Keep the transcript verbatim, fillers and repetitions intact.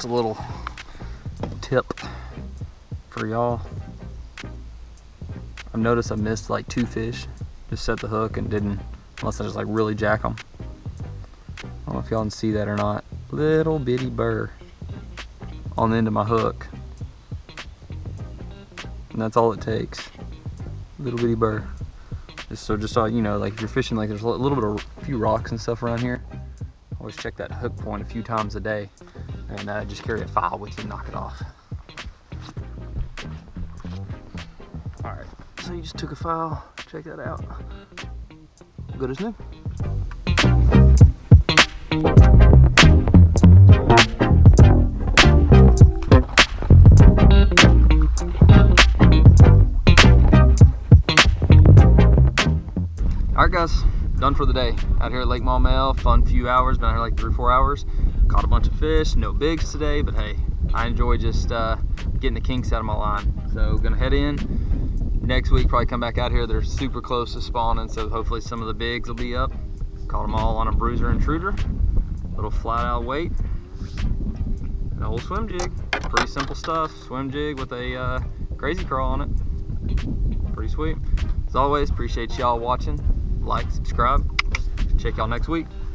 a little tip for y'all. I've noticed I missed like two fish. Just set the hook and didn't, unless I just like really jack them. I don't know if y'all can see that or not. Little bitty burr on the end of my hook. And that's all it takes. Little bitty burr. Just so just so you know, like if you're fishing, like there's a little bit of a few rocks and stuff around here. Always check that hook point a few times a day, and uh, just carry a file with you and knock it off. All right, so you just took a file. Check that out. Good as new. All right, guys. Done for the day. Out here at Lake Maumelle, fun few hours, been out here like three or four hours. Caught a bunch of fish, no bigs today, but hey, I enjoy just uh, getting the kinks out of my line. So gonna head in. Next week, probably come back out here. They're super close to spawning, so hopefully some of the bigs will be up. Caught them all on a bruiser intruder. Little flat out weight. An old swim jig. Pretty simple stuff. Swim jig with a uh, crazy crawl on it. Pretty sweet. As always, appreciate y'all watching. Like, subscribe. Check y'all next week.